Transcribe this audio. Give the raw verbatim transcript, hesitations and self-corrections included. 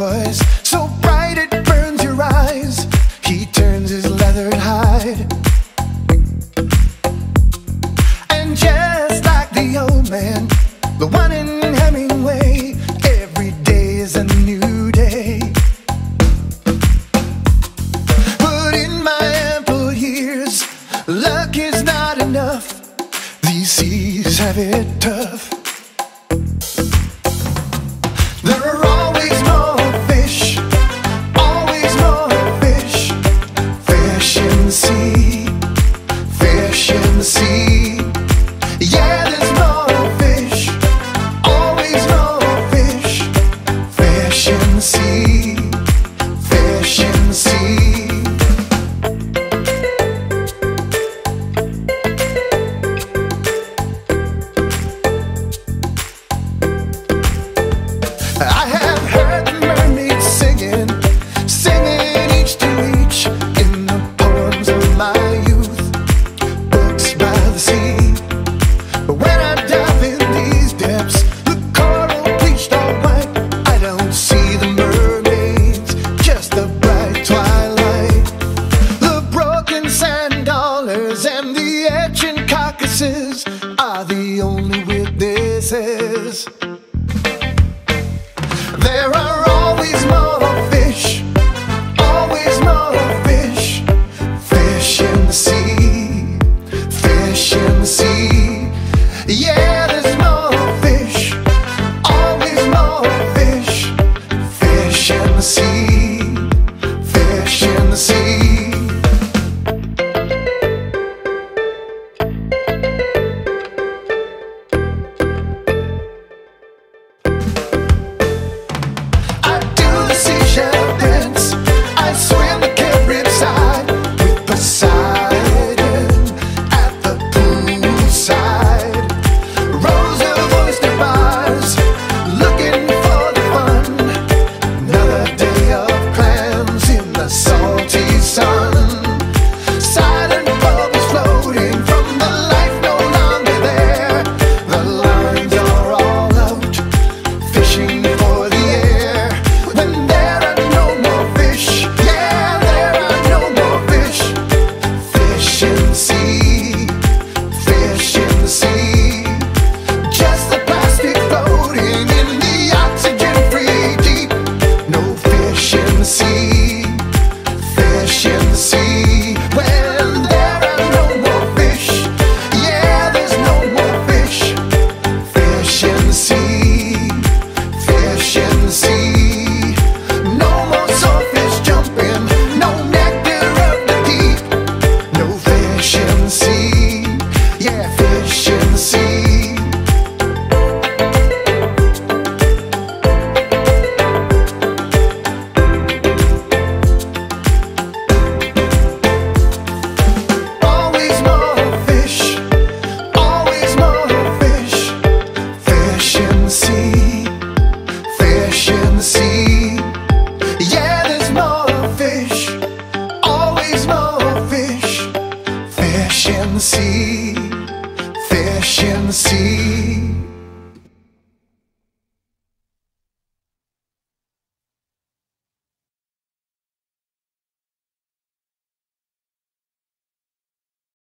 voice so bright it burns your eyes. He turns his leathered hide, and just like the old man, the one in Hemingway, every day is a new day. But in my ample years, luck is not enough. These seas have it tough. There are always more fish, always more fish. Fish in the sea, fish in the sea. Yeah, there's more fish, always more fish. Fish in the sea, fish in the sea. I have heard the mermaids singing, singing each to each in the poems of my youth, books by the sea. But when I dive in these depths, the coral bleached all white, I don't see the mermaids, just the bright twilight. The broken sand dollars and the etching carcasses are the only witnesses. There are always more fish, always more fish. Fish in the sea, fish in the sea. Yeah, there's more fish, always more fish. Fish in the sea, fish in the sea. Seashell dance, I swim the Caribbean side with Poseidon at the poolside. Rows of oyster bars, looking for the fun. Another day of clams in the salty sun. Silent bubbles floating from the life no longer there. The lines are all out, fishing for the air. When there are no more fish, yeah, there are no more fish. Fish in the sea, fish in the sea. Just the plastic floating in the oxygen-free deep. No fish in the sea, fish in the sea. When there are no more fish, yeah, there's no more fish. Fish in the sea, fish in the sea. No more swordfish jumping, no nectar of the deep. No fish in the sea, yeah, fish in the sea. Always more fish, always more fish. Fish in the sea, fish in the sea. Yeah, there's more fish, always more fish. Fish in the sea, fish in the sea.